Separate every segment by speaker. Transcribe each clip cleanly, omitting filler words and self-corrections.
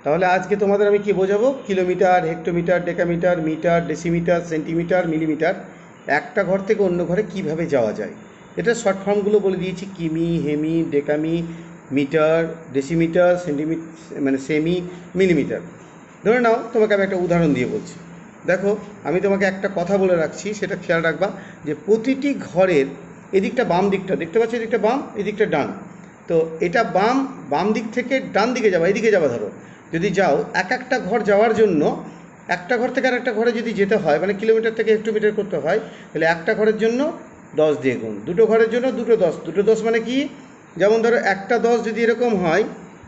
Speaker 1: তাহলে আজকে তোমাদের আমি কি বোঝাবো, kilometre, hectometre, decametre, metre, decimetre, centimetre, millimetre, একটা ঘর থেকে অন্য ঘরে কিভাবে যাওয়া যায়। এটা শর্ট ফর্মগুলো বলে দিয়েছি, কিমি, হেমি, ডেকামি, মিটার, ডেসিমিটার, সেন্টিমিটার, মানে সেমি, মিলিমিটার। ধরে নাও তোমাকে আমি একটা উদাহরণ দিয়ে বলছি। দেখো, আমি তোমাকে একটা কথা বলে রাখছি, সেটা খেয়াল রাখবা যে প্রতিটি ঘরের এদিকটা বাম দিকটা দেখতে পাচ্ছি, এদিকটা বাম, এদিকটা ডান। তো এটা বাম দিক থেকে ডান দিকে যাবা, এদিকে যাবা। ধরো যদি যাও, এক একটা ঘর যাওয়ার জন্য, একটা ঘর থেকে আর একটা ঘরে যদি যেতে হয়, মানে কিলোমিটার থেকে হেক্টোমিটার করতে হয়, তাহলে একটা ঘরের জন্য 10 দিয়ে গুণ, দুটো ঘরের জন্য দুটো 10। দুটো 10 মানে কি, যেমন ধরো একটা 10 যদি এরকম হয়,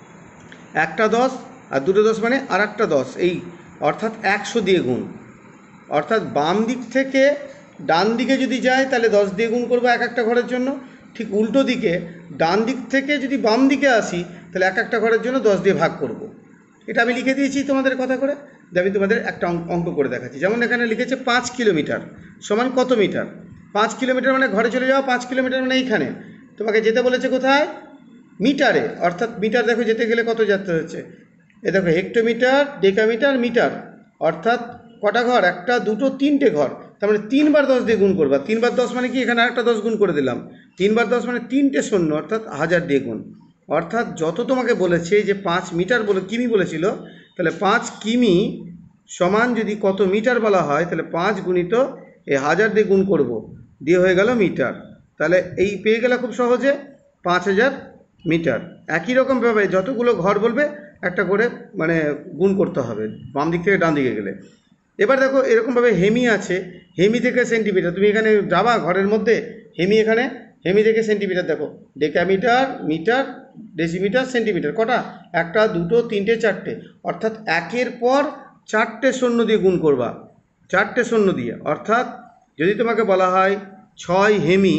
Speaker 1: একটা 10 আর দুটো 10 মানে আর একটা 10, এই অর্থাৎ 100 দিয়ে গুণ। অর্থাৎ বাম দিক থেকে ডান দিকে যদি যায় তাহলে 10 দিয়ে গুণ করবো এক একটা ঘরের জন্য। ঠিক উল্টো দিকে ডান দিক থেকে যদি বাম দিকে আসি, তাহলে এক একটা ঘরের জন্য 10 দিয়ে ভাগ করব। এটা আমি লিখে দিয়েছি তোমাদের কথা করে, যে আমি তোমাদের একটা অঙ্ক করে দেখাচ্ছি। যেমন এখানে লিখেছে 5 কিলোমিটার সমান কত মিটার। 5 কিলোমিটার মানে ঘরে চলে যাও, 5 কিলোমিটার মানে এইখানে তোমাকে যেতে বলেছে কোথায়, মিটারে। অর্থাৎ মিটার দেখো যেতে গেলে কত যেতে হচ্ছে, এ দেখো হেক্টোমিটার, ডেকামিটার, মিটার। অর্থাৎ কটা ঘর, একটা দুটো তিনটে ঘর, তার মানে 3 বার 10 দিয়ে গুণ করবা। 3 বার 10 মানে কি, এখানে আরেকটা 10 গুণ করে দিলাম। 3 বার 10 মানে 3টে শূন্য, অর্থাৎ 1000 দিয়ে গুণ। অর্থাৎ যত তোমাকে বলেছে যে 5 মিটার বলে কিমি বলেছিল, তাহলে 5 কিমি সমান যদি কত মিটার বলা হয়, তাহলে 5 গুণিত এই 1000 দিয়ে গুণ করব, দিয়ে হয়ে গেল মিটার। তাহলে এই পেয়ে গেলে খুব সহজে 5000 মিটার। একই রকমভাবে যতগুলো ঘর বলবে একটা করে মানে গুণ করতে হবে বাম দিক থেকে ডান দিকে গেলে। এবার দেখো এরকমভাবে হেমি আছে, হেমি থেকে সেন্টিমিটার, তুমি এখানে যাবা ঘরের মধ্যে, হেমি এখানে, হেমি থেকে সেন্টিমিটার দেখো, ডেকামিটার, মিটার, ডেসিমিটার, সেন্টিমিটার, কটা, একটা দুটো তিনটে চারটে। অর্থাৎ একের পর 4টে শূন্য দিয়ে গুণ করবা, 4টে শূন্য দিয়ে। অর্থাৎ যদি তোমাকে বলা হয় 6 হেমি,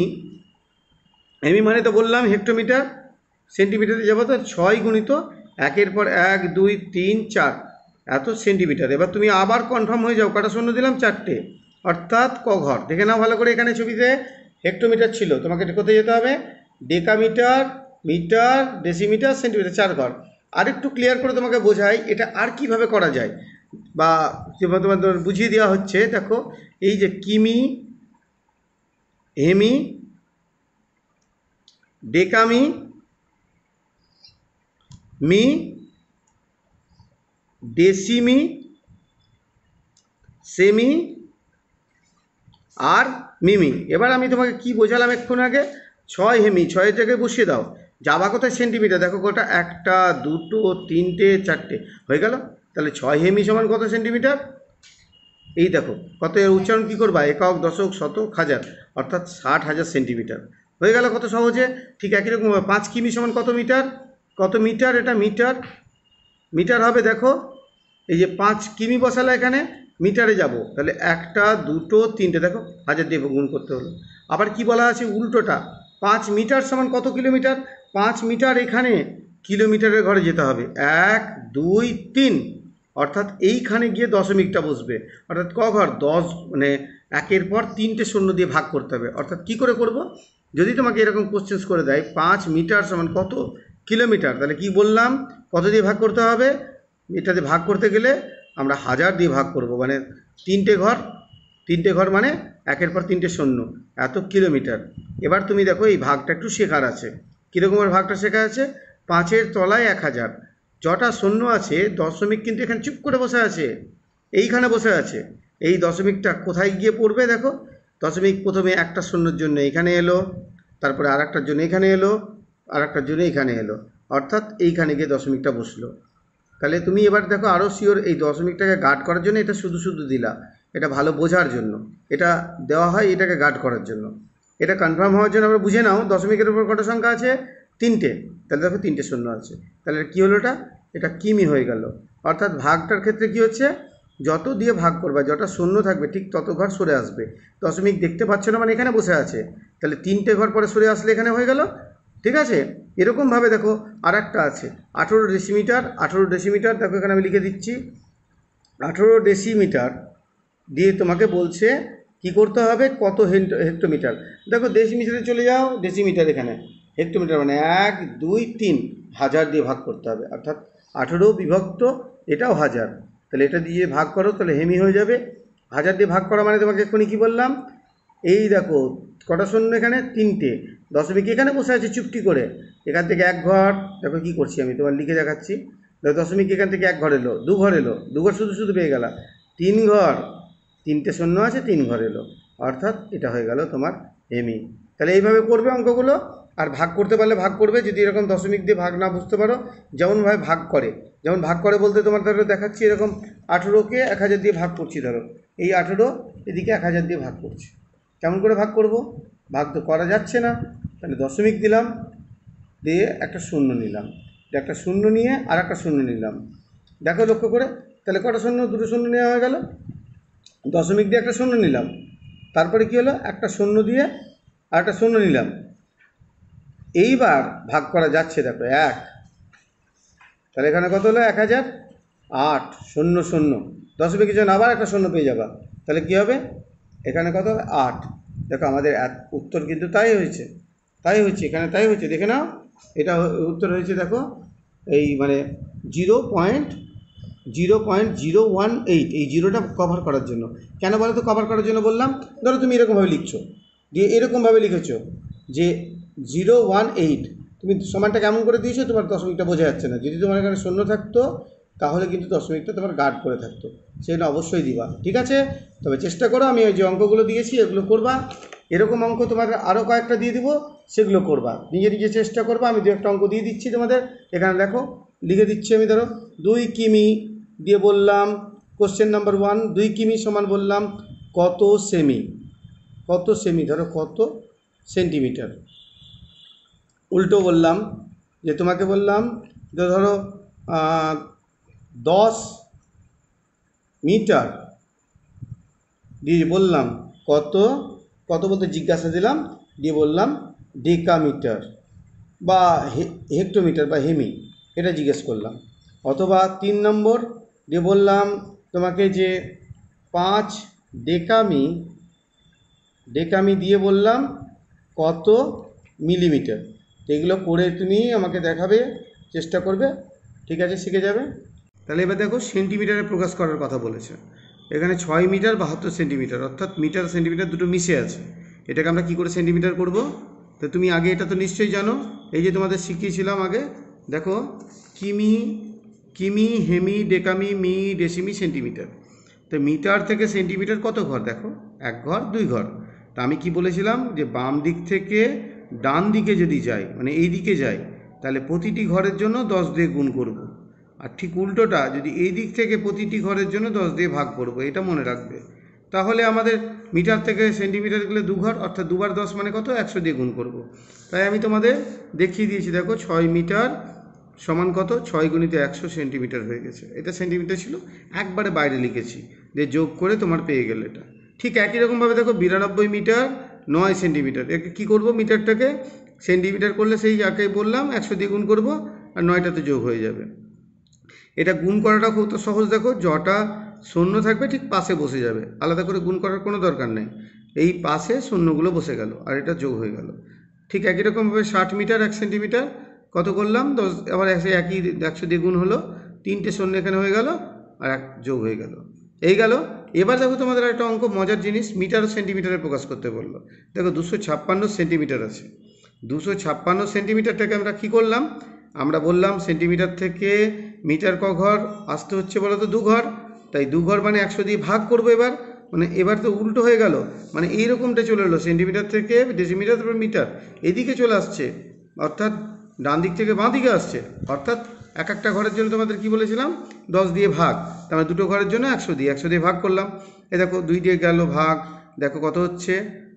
Speaker 1: হেমি মানে তো বললাম হেক্টোমিটার, সেন্টিমিটারে যাবো তো 6 গুণিত একের পর 1 2 3 4 এত সেন্টিমিটার। এবার তুমি আবার কনফার্ম হয়ে যাও, কটা শূন্য দিলাম, 4টে। অর্থাৎ ক ঘর দেখে নাও ভালো করে, এখানে ছবিতে হেক্টোমিটার ছিল, তোমাকে কোথায় যেতে হবে, ডেকামিটার, মিটার, ডেসিমিটার, সেন্টিমিটার, 4 ঘর। আরেকটু ক্লিয়ার করে তোমাকে বোঝাই এটা আর কিভাবে করা যায়, বা তোমাদের বুঝিয়ে দেওয়া হচ্ছে। দেখো এই যে কিমি, হেমি, ডেকামি, মি, ডেসিমি, সেমি আর মিমি। এবার আমি তোমাকে কি বোঝালাম এক্ষুন আগে, 6 হেমি, 6 জায়গায় বসিয়ে দাও, যাবা কোথায় সেন্টিমিটার, দেখো কটা, একটা দুটো তিনটে চারটে, হয়ে গেল। তাহলে 6 হেমি সমান কত সেন্টিমিটার, এই দেখো কত, এর উচ্চারণ কী করবা, একক, দশক, শতক, হাজার, অর্থাৎ 60,000 সেন্টিমিটার। হয়ে গেল কত সহজে। ঠিক একই রকম 5 কিমি সমান কত মিটার, কত মিটার, এটা মিটার, মিটার হবে দেখো, এই যে 5 কিমি বসালে এখানে মিটারে যাব, তাহলে একটা দুটো তিনটে, দেখো 1000 দিয়ে গুণ করতে হলো। আবার কি বলা আছে উল্টোটা, 5 মিটার সমান কত কিলোমিটার, 5 মিটার এখানে কিলোমিটারের ঘরে যেতে হবে, 1 2 3, অর্থাৎ এইখানে গিয়ে দশমিকটা বসবে। অর্থাৎ ক ঘর, 10, মানে একের পর 3টে শূন্য দিয়ে ভাগ করতে হবে। অর্থাৎ কি করে করব, যদি তোমাকে এরকম কোশ্চেন্স করে দেয় 5 মিটার সমান কত কিলোমিটার, তাহলে কি বললাম, কত দিয়ে ভাগ করতে হবে, এটাতে ভাগ করতে গেলে আমরা 1000 দিয়ে ভাগ করব, মানে 3টে ঘর, 3টে ঘর মানে একের পর 3টে শূন্য, এত কিলোমিটার। এবার তুমি দেখো এই ভাগটা একটু শেখার আছে, কীরকমের ভাগটা শেখা আছে, 5-এর তলায় 1000, যটা শূন্য আছে দশমিক কিন্তু এখানে চুপ করে বসে আছে, এইখানে বসে আছে। এই দশমিকটা কোথায় গিয়ে পড়বে, দেখো দশমিক প্রথমে একটা শূন্যর জন্য এখানে এলো, তারপরে আর একটার জন্য এখানে এলো, আর একটার জন্য এখানে এলো, অর্থাৎ এইখানে গিয়ে দশমিকটা বসলো। তাহলে তুমি এবার দেখো আরও শিওর, এই দশমিকটাকে গার্ড করার জন্য এটা শুধু শুধু দিলা, এটা ভালো বোঝার জন্য এটা দেওয়া হয়, এটাকে গার্ড করার জন্য। এটা কনফার্ম হওয়ার জন্য আমরা বুঝে নাও দশমিকের উপর কত সংখ্যা আছে, 3টে, তাহলে দেখো 3টে শূন্য আছে, তাহলে কী হলো, এটা কিমি হয়ে গেল। অর্থাৎ ভাগটার ক্ষেত্রে কি হচ্ছে, যত দিয়ে ভাগ করবা যটা শূন্য থাকবে ঠিক তত ঘর সরে আসবে। দশমিক দেখতে পাচ্ছ না মানে এখানে বসে আছে, তাহলে 3টে ঘর পরে সরে আসলে এখানে হয়ে গেল। ঠিক আছে, এরকমভাবে দেখো আর একটা আছে 18 ডেসিমিটার, 18 ডেসিমিটার, দেখো এখানে আমি লিখে দিচ্ছি 18 ডেসিমিটার দিয়ে তোমাকে বলছে কি করতে হবে, কত হেক্টোমিটার। দেখো ডেসিমিটারে চলে যাও, ডেসিমিটার এখানে, হেক্টোমিটার মানে 1 2 3, 1000 দিয়ে ভাগ করতে হবে, অর্থাৎ 18 বিভক্ত এটাও 1000, তাহলে এটা দিয়ে ভাগ করো, তাহলে হেমি হয়ে যাবে। 1000 দিয়ে ভাগ করা মানে তোমাকে এক্ষুনি কী বললাম, এই দেখো কটা শূন্য এখানে, 3টে, দশমিক এখানে বসে আছে চুপটি করে, এখান থেকে 1 ঘর, দেখো কী করছি আমি তোমার লিখে দেখাচ্ছি, দেখো দশমিক এখান থেকে 1 ঘর এলো, 2 ঘর এলো, 2 ঘর শুধু শুধু পেয়ে গেলা, 3 ঘর, 3টে শূন্য আছে, 3 ঘর এলো, অর্থাৎ এটা হয়ে গেল তোমার হেমি। তাহলে এইভাবে করবে অঙ্কগুলো, আর ভাগ করতে পারলে ভাগ করবে, যদি এরকম দশমিক দিয়ে ভাগ না বুঝতে পারো, যেমনভাবে ভাগ করে, যেমন ভাগ করে বলতে তোমার ধরো দেখাচ্ছি, এরকম 18কে 1000 দিয়ে ভাগ করছি, ধরো এই 18 এদিকে 1000 দিয়ে ভাগ করছি, কেমন করে ভাগ করব, ভাগ তো করা যাচ্ছে না, তাহলে দশমিক দিলাম, দিয়ে একটা শূন্য নিলাম, একটা শূন্য নিয়ে আর একটা শূন্য নিলাম, দেখো লক্ষ্য করে, তাহলে কটা শূন্য, 2টো শূন্য নেওয়া হয়ে গেল, দশমিক দিয়ে একটা শূন্য নিলাম, তারপরে কী হলো, একটা শূন্য দিয়ে আর একটা শূন্য নিলাম, এইবার ভাগ করা যাচ্ছে, দেখো 1, তাহলে এখানে কত হলো 1008, 0 0, দশমিকের জন্য আবার একটা শূন্য পেয়ে যাবা, তাহলে কী হবে, এখানে কত হবে 8, দেখো আমাদের উত্তর কিন্তু তাই হয়েছে, এখানে তাই হয়েছে, দেখে নাও, এটা উত্তর হয়েছে, দেখো এই মানে 0.018, এই জিরোটা কভার করার জন্য। কেন বলো তো কভার করার জন্য বললাম, ধরো তুমি এরকমভাবে লিখছো, দিয়ে এরকমভাবে লিখেছো যে 018, তুমি সমানটা কেমন করে দিয়েছো, তোমার দশমিকটা বোঝা যাচ্ছে না, যদি তোমার এখানে শূন্য থাকতো তাহলে কিন্তু দশমিকটা তোমার গার্ড করে থাকতো, সেটা অবশ্যই দিবা, ঠিক আছে। তবে চেষ্টা করো, আমি ওই যে অঙ্কগুলো দিয়েছি এগুলো করবা, এরকম অঙ্ক তোমার আরও কয়েকটা দিয়ে দিব, সেগুলো করবা, নিজে নিজে চেষ্টা করবা। আমি 2-1টা অঙ্ক দিয়ে দিচ্ছি তোমাদের, এখানে দেখো লিখে দিচ্ছি আমি, ধরো 2 কিমি দিয়ে বললাম, কোশ্চেন নাম্বার 1, 2 কিমি সমান বললাম কত সেমি, ধরো কত সেন্টিমিটার, উল্টো বললাম, যে তোমাকে বললাম যে ধরো 10 মিটার দিয়ে বললাম কত বলতে জিজ্ঞাসা দিলাম, দিয়ে বললাম ডেকামিটার বা হেক্টোমিটার বা হেমি, এটা জিজ্ঞেস করলাম। অথবা 3 নম্বর দিয়ে বললাম তোমাকে যে 5 ডেকামি দিয়ে বললাম কত মিলিমিটার। এগুলো করে তুমি আমাকে দেখাবে, চেষ্টা করবে, ঠিক আছে, শিখে যাবে। তাহলে এবার দেখো সেন্টিমিটারে প্রকাশ করার কথা বলেছে, এখানে 6 মিটার 72 সেন্টিমিটার, অর্থাৎ মিটার সেন্টিমিটার দুটো মিশে আছে, এটাকে আমরা কি করে সেন্টিমিটার করব, তো তুমি আগে এটা তো নিশ্চয়ই জানো, এই যে তোমাদের শিখিয়েছিলাম আগে, দেখো কিমি, হেমি, ডেকামি, মি, ডেসিমি, সেন্টিমিটার। তো মিটার থেকে সেন্টিমিটার কত ঘর, দেখো 1 ঘর 2 ঘর। তা আমি কি বলেছিলাম, যে বাম দিক থেকে ডান দিকে যদি যাই, মানে এই দিকে যাই, তাহলে প্রতিটি ঘরের জন্য 10 দিয়ে গুণ করব, আর ঠিক উল্টোটা যদি এই দিক থেকে প্রতিটি ঘরের জন্য 10 দিয়ে ভাগ করব, এটা মনে রাখবে। তাহলে আমাদের মিটার থেকে সেন্টিমিটার গেলে 2 ঘর, অর্থাৎ 2 বার 10 মানে কত, 100 দিয়ে গুণ করব। তাই আমি তোমাদের দেখিয়ে দিয়েছি, দেখো 6 মিটার সমান কত, 6 গুণিত 100 সেন্টিমিটার হয়ে গেছে, এটা সেন্টিমিটার ছিল, একবারে বাইরে লিখেছি, দিয়ে যোগ করে তোমার পেয়ে গেল এটা। ঠিক একই রকমভাবে দেখো 92 মিটার 9 সেন্টিমিটার, একে কী করবো, মিটারটাকে সেন্টিমিটার করলে সেই যাকে বললাম 100 দিয়ে গুণ করবো, আর 9টাতে যোগ হয়ে যাবে। এটা গুণ করাটা খুব সহজ, দেখো জটা শূন্য থাকবে ঠিক পাশে বসে যাবে, আলাদা করে গুণ করার কোনো দরকার নেই, এই পাশে শূন্যগুলো বসে গেল আর এটা যোগ হয়ে গেল। ঠিক একই রকমভাবে 60 মিটার 1 সেন্টিমিটার কত করলাম, 10, আবার একই 100 দিয়ে গুণ হলো, 3টে শূন্য এখানে হয়ে গেল আর 1 যোগ হয়ে গেল, এই গেল। এবার দেখো তোমাদের একটা অঙ্ক, মজার জিনিস, মিটার ও সেন্টিমিটারে প্রকাশ করতে বললো। দেখো 256 সেন্টিমিটার আছে, 256 সেন্টিমিটারটাকে আমরা কী করলাম, আমরা বললাম সেন্টিমিটার থেকে মিটার ক ঘর আসতে হচ্ছে বলো তো, 2 ঘর, তাই 2 ঘর মানে 100 দিয়ে ভাগ করবো এবার, মানে এবার তো উল্টো হয়ে গেল, মানে এইরকমটা চলে এলো, সেন্টিমিটার থেকে ডেসিমিটার তারপর মিটার এদিকে চলে আসছে, অর্থাৎ ডান দিক থেকে বাঁ দিকে আসছে, অর্থাৎ এক একটা ঘরের জন্য তোমাদের কি বলেছিলাম, 10 দিয়ে ভাগ, তার মানে 2টো ঘরের জন্য 100 দিয়ে ভাগ করলাম, এ দেখো 2 দিয়ে গেল ভাগ, দেখো কত হচ্ছে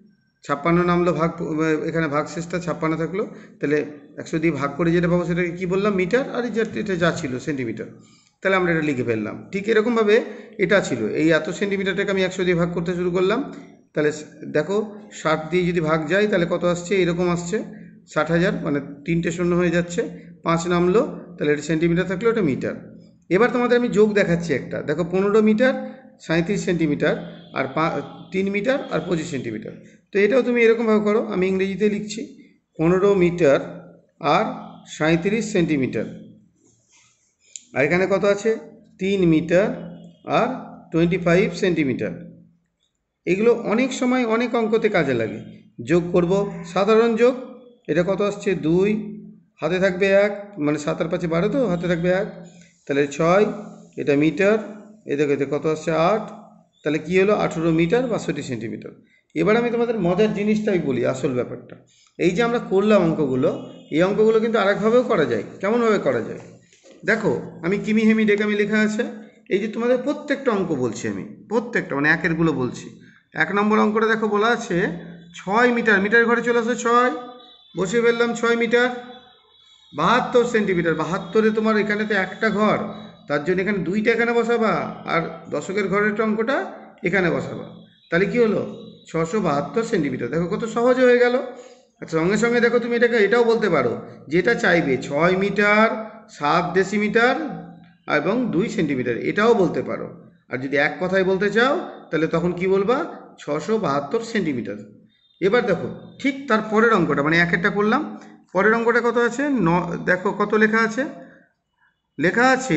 Speaker 1: 56 নামলো, ভাগ এখানে ভাগ শেষটা 56 থাকলো, তাহলে 100 দিয়ে ভাগ করে যেটা পাবো সেটাকে কী বললাম, মিটার, আর এটা যা ছিল সেন্টিমিটার, তাহলে আমরা এটা লিখে ফেললাম। ঠিক এরকমভাবে এটা ছিল, এই এত সেন্টিমিটারটাকে আমি 100 দিয়ে ভাগ করতে শুরু করলাম, তাহলে দেখো 60 দিয়ে যদি ভাগ যায় তাহলে কত আসছে, এরকম আসছে 60,000, মানে 3টে শূন্য হয়ে যাচ্ছে, 5 নামলো, তাহলে এটা সেন্টিমিটার থাকলো, এটা মিটার। এবার তোমাদের আমি যোগ দেখাচ্ছি একটা, দেখো 15 মিটার 37 সেন্টিমিটার, আর 3 মিটার আর 25 সেন্টিমিটার। তো এটাও তুমি এরকমভাবে করো, আমি ইংরেজিতে লিখছি, 15 মিটার আর 37 সেন্টিমিটার, আর এখানে কত আছে 3 মিটার আর 25 সেন্টিমিটার। এগুলো অনেক সময় অনেক অঙ্কতে কাজে লাগে। যোগ করব, সাধারণ যোগ। এটা কত আসছে 2, হাতে থাকবে 1, মানে 7 আর 5 12, তো হাতে থাকবে 1, তাহলে 6, এটা মিটার, এতে কত আসছে 8, তাহলে কি হলো 18 মিটার 62 সেন্টিমিটার। এবার আমি তোমাদের মজার জিনিসটাই বলি, আসল ব্যাপারটা। এই যে আমরা করলাম অঙ্কগুলো, এই অঙ্কগুলো কিন্তু আরেকভাবেও করা যায়। কেমনভাবে করা যায় দেখো, আমি কিমি হেমি ডেকামি লেখা আছে। এই যে তোমাদের প্রত্যেকটা অঙ্ক বলছি আমি, প্রত্যেকটা মানে একেরগুলো বলছি। 1 নম্বর অঙ্কটা দেখো বলা আছে 6 মিটার, মিটার ঘরে চলে আসে 6, বসিয়ে ফেললাম 6 মিটার 72 সেন্টিমিটার। 72-এ তোমার এখানে তো একটা ঘর, তার জন্য এখানে 2টা এখানে বসাবা, আর দশকের ঘরের অঙ্কটা এখানে বসাবা। তাহলে কি হলো 672 সেন্টিমিটার। দেখো কত সহজে হয়ে গেল। আচ্ছা, সঙ্গে সঙ্গে দেখো তুমি এটাও বলতে পারো, যেটা চাইবে 6 মিটার 7 ডেসিমিটার এবং 2 সেন্টিমিটার, এটাও বলতে পারো। আর যদি এক কথায় বলতে চাও তাহলে তখন কি বলবা 672 সেন্টিমিটার। এবার দেখো ঠিক তার পরের অঙ্কটা, মানে একেরটা করলাম, পরের অঙ্কটা কত আছে দেখো কত লেখা আছে, লেখা আছে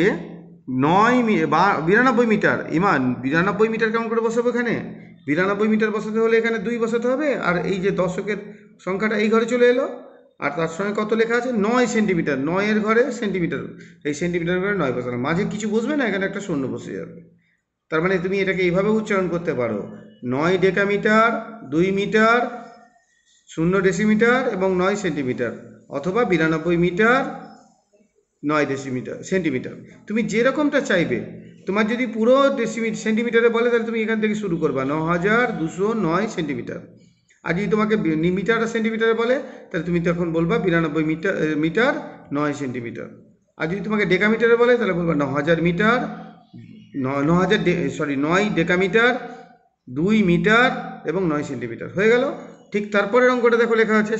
Speaker 1: 92 মিটার। ইমান 92 মিটার কেমন করে বসাবো এখানে? 92 মিটার বসাতে হলে এখানে 2 বসাতে হবে, আর এই যে দশকের সংখ্যাটা এই ঘরে চলে এলো, আর তার সঙ্গে কত লেখা আছে 9 সেন্টিমিটার, 9-এর ঘরে সেন্টিমিটার, এই সেন্টিমিটার ঘরে 9 বসানো, মাঝে কিছু বসবে না, এখানে একটা শূন্য বসে যাবে। তার মানে তুমি এটাকে এইভাবে উচ্চারণ করতে পারো 9 ডেকামিটার 2 মিটার 0 ডেসিমিটার এবং 9 সেন্টিমিটার, অথবা 92 মিটার 9 সেন্টিমিটার। তুমি যেরকমটা চাইবে, তোমার যদি পুরো সেন্টিমিটারে বলে তাহলে তুমি এখান থেকে শুরু করবা 9209 সেন্টিমিটার। আর যদি তোমাকে মিটার আর সেন্টিমিটারে বলে তাহলে তুমি তখন বলবা 92 মিটার 9 সেন্টিমিটার। আর যদি তোমাকে ডেকামিটারে বলে তাহলে বলবা 9000 মিটার 9 ডেকামিটার 2 মিটার এবং 9 সেন্টিমিটার। হয়ে গেল। ঠিক তারপরের অঙ্কটা দেখো লেখা আছে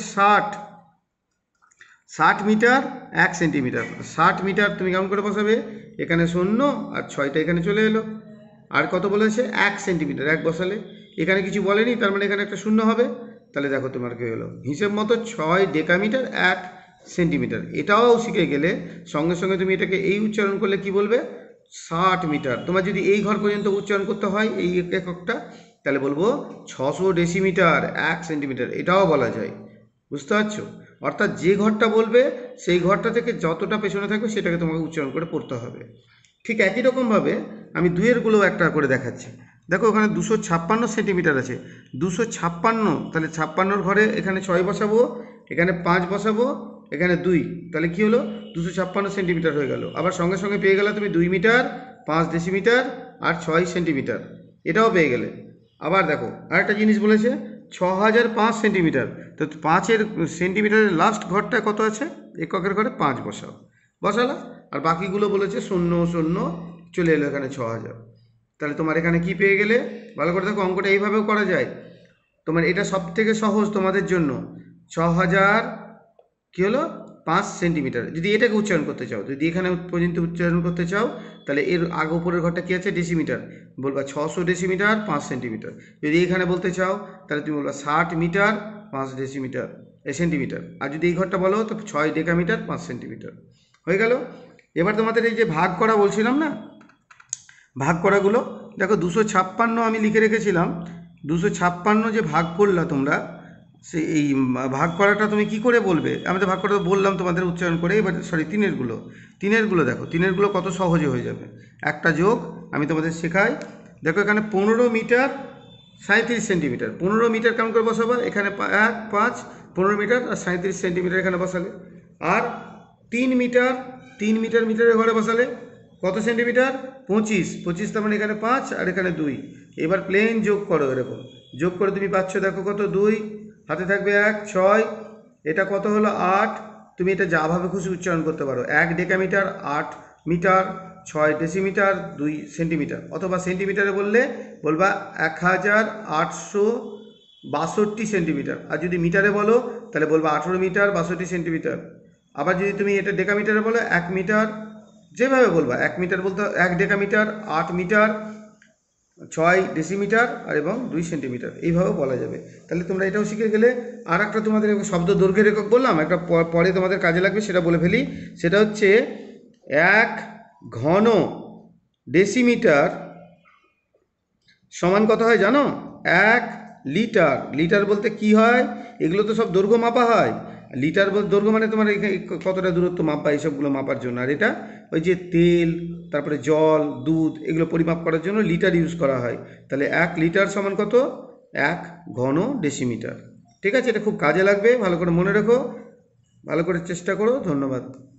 Speaker 1: 60 মিটার 1 সেন্টিমিটার। 60 মিটার তুমি কেমন করে বসাবে, এখানে 0 আর 6টা এখানে চলে এলো, আর কত বলেছে 1 সেন্টিমিটার, 1 বসালে, এখানে কিছু বলেনি, তার মানে এখানে একটা 0 হবে। তাহলে দেখো তোমার কি হলো, হিসেব মতো 6 ডেকামিটার 1 সেন্টিমিটার। এটাও শিখে গেলে সঙ্গে সঙ্গে তুমি এটাকে এই উচ্চারণ করলে কি বলবে 60 মিটার। তোমার যদি এই ঘর পর্যন্ত উচ্চারণ করতে হয় এই এককটা, তাহলে বলবো 600 ডেসিমিটার 1 সেন্টিমিটার, এটাও বলা যায়। বুঝতে পারছো? অর্থাৎ যে ঘরটা বলবে সেই ঘরটা থেকে যতটা পেছনে থাকবে সেটাকে তোমাকে উচ্চারণ করে পড়তে হবে। ঠিক একই রকমভাবে আমি 2-এরগুলো একটা করে দেখাচ্ছি। দেখো ওখানে 256 সেন্টিমিটার আছে, 256, তাহলে 56-র ঘরে এখানে 6 বসাবো, এখানে 5 বসাবো, এখানে 2, তাহলে কি হলো 256 সেন্টিমিটার হয়ে গেল। আবার সঙ্গে সঙ্গে পেয়ে গেলে তুমি 2 মিটার 5 ডেসিমিটার আর 6 সেন্টিমিটার, এটাও পেয়ে গেলে। আবার দেখো আরেকটা জিনিস বলেছে 6005 সেন্টিমিটার, তো 5-এর সেন্টিমিটারের লাস্ট ঘরটা কত আছে, এককের ঘরে 5 বসালা, আর বাকিগুলো বলেছে 0 0 চলে এলো এখানে 6000। তাহলে তোমার এখানে কি পেয়ে গেলে, ভালো করে দেখো অঙ্কটা এইভাবেও করা যায়। তোমার এটা সব থেকে সহজ তোমাদের জন্য, 6000 কি হলো 5 সেন্টিমিটার। যদি এটাকে উচ্চারণ করতে চাও, যদি এখানে পর্যন্ত উচ্চারণ করতে চাও, তাহলে এর আগে উপরের ঘরটা কি আছে ডেসিমিটার, বলবা 600 ডেসিমিটার 5 সেন্টিমিটার। যদি এখানে বলতে চাও তাহলে তুমি বলবা 60 মিটার 5 ডেসিমিটার সেন্টিমিটার। আর যদি এই ঘরটা বলো তো 6 ডেকামিটার 5 সেন্টিমিটার। হয়ে গেল। এবার তোমাদের এই যে ভাগ করা বলছিলাম না, ভাগ করাগুলো দেখো 256 আমি লিখে রেখেছিলাম, 256 যে ভাগ করলা তোমরা, সে এই ভাগ করাটা তুমি কি করে বলবে, আমি তো ভাগ করা বললাম তোমাদের উচ্চারণ করে। এবার তিনেরগুলো দেখো, তিনেরগুলো কত সহজে হয়ে যাবে। একটা যোগ আমি তোমাদের শেখাই। দেখো এখানে 15 মিটার 37 সেন্টিমিটার, 15 মিটার কেমন করে বসাবা, এখানে 1 5 15 মিটার আর 37 সেন্টিমিটার এখানে বসালে। আর 3 মিটার, 3 মিটার মিটারের ঘরে বসালে কত সেন্টিমিটার 25, তার মানে এখানে 5 আর এখানে 2। এবার প্লেন যোগ করো, এরকম যোগ করে তুমি পাচ্ছ দেখো কত 2, হাতে থাকবে 1 6, এটা কত হলো 8। তুমি এটা যাভাবে খুশি উচ্চারণ করতে পারো, 1 ডেকামিটার 8 মিটার 6 ডেসিমিটার 2 সেন্টিমিটার, অথবা সেন্টিমিটারে বললে বলবা 1862 সেন্টিমিটার। আর যদি মিটারে বলো তাহলে বলবা 18 মিটার 62 সেন্টিমিটার। আবার যদি তুমি এটা ডেকামিটারে বলো 1 মিটার, যেভাবে বলবা 1 মিটার বলতে 1 ডেকামিটার 8 মিটার 6 ডেসিমিটার আর এবং 2 সেন্টিমিটার, এইভাবে বলা যাবে। তাহলে তোমরা এটাও শিখে গেলে। আর একটা তোমাদের শব্দ দৈর্ঘ্যের একক বললাম, একটা পরে তোমাদের কাজে লাগবে, সেটা বলে ফেলি। সেটা হচ্ছে 1 ঘন ডেসিমিটার সমান কত হয় জানো? 1 লিটার। লিটার বলতে কি হয়, এগুলো তো সব দৈর্ঘ্য মাপা হয়। লিটার দৈর্ঘ্য মানে তোমার কতটা দূরত্ব মাপা, এইসবগুলো মাপার জন্য। আর এটা ওই যে তেল, তারপরে জল, দুধ, এগুলো পরিমাপ করার জন্য লিটার ইউজ করা হয়। তাহলে 1 লিটার সমান কত? 1 ঘন ডেসিমিটার। ঠিক আছে, এটা খুব কাজে লাগবে, ভালো করে মনে রেখো, ভালো করে চেষ্টা করো। ধন্যবাদ।